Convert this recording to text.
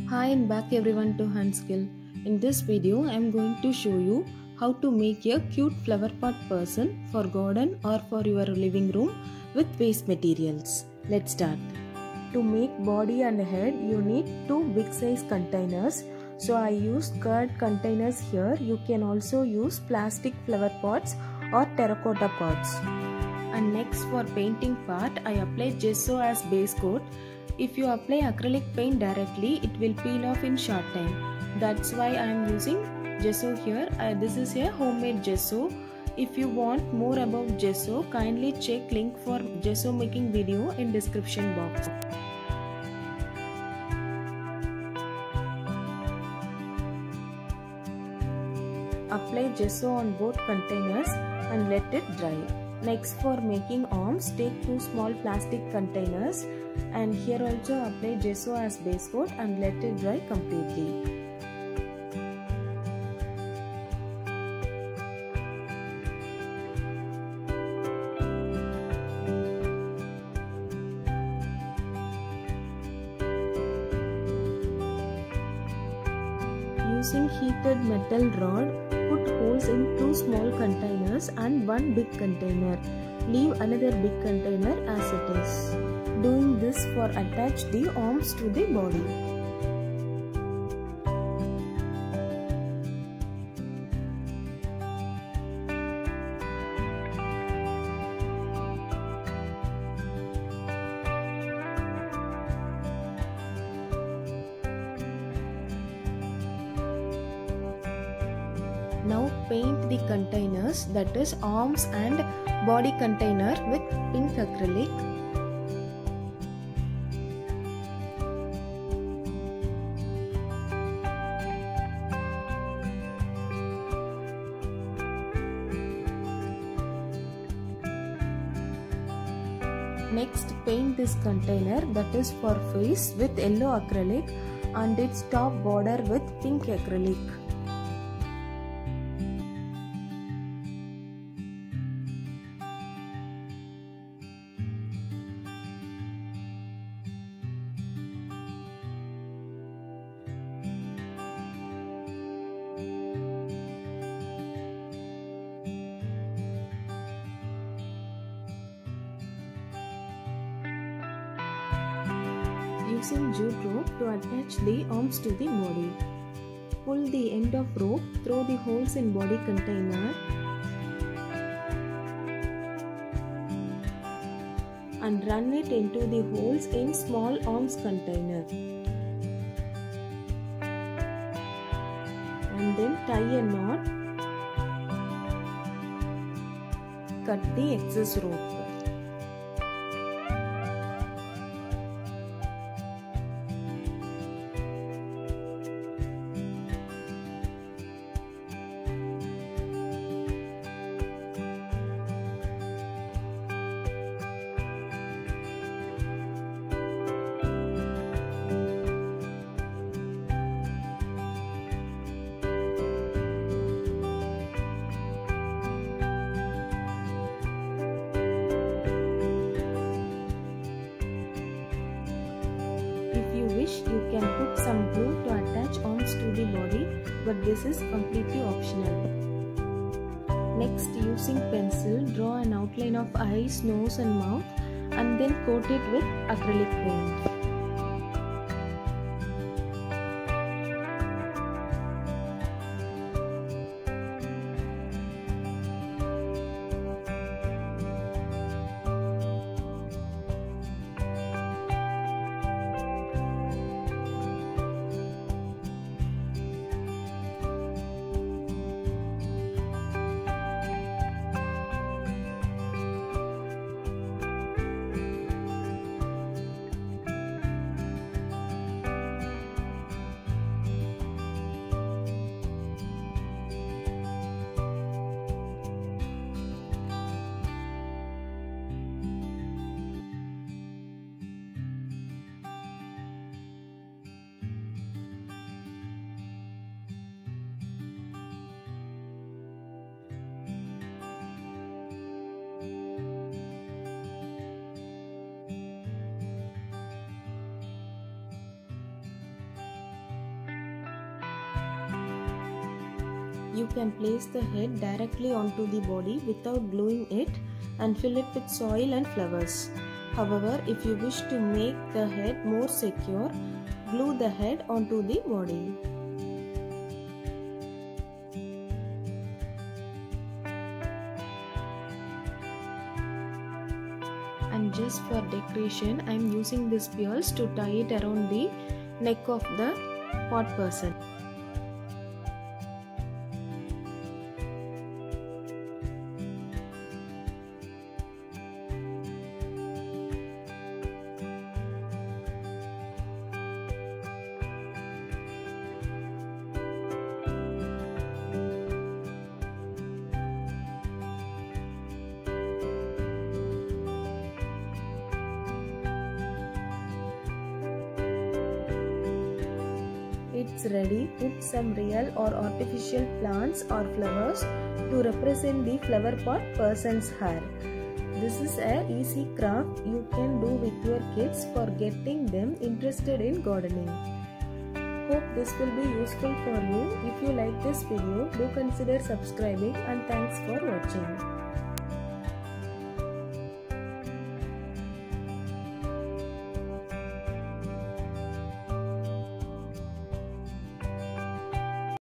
Hi and back everyone to Handskill. In this video I am going to show you how to make a cute flower pot person for garden or for your living room with waste materials. Let's start. To make body and head you need two big size containers. So I used curd containers here. You can also use plastic flower pots or terracotta pots. And next for painting part I applied gesso as base coat. If you apply acrylic paint directly, it will peel off in short time. That's why I am using gesso here. This is a homemade gesso. If you want more about gesso, kindly check link for gesso making video in description box. Apply gesso on both containers and let it dry. Next for making arms, take two small plastic containers and here also apply gesso as base coat and let it dry completely. Using heated metal rod, put holes in two small containers and one big container. Leave another big container as it is. Doing this for attach the arms to the body. Now paint the containers, that is arms and body container, with pink acrylic. Next paint this container, that is for face, with yellow acrylic and its top border with pink acrylic. Using jute rope to attach the arms to the body. Pull the end of rope through the holes in body container and run it into the holes in small arms container. And then tie a knot. Cut the excess rope. You can put some glue to attach arms to the body, but this is completely optional. Next, using pencil, draw an outline of eyes, nose and mouth and then coat it with acrylic paint. You can place the head directly onto the body without gluing it and fill it with soil and flowers. However, if you wish to make the head more secure, glue the head onto the body. And just for decoration, I am using these pearls to tie it around the neck of the pot person. It's ready. Put some real or artificial plants or flowers to represent the flower pot person's hair. This is an easy craft you can do with your kids for getting them interested in gardening. Hope this will be useful for you. If you like this video, do consider subscribing, and thanks for watching.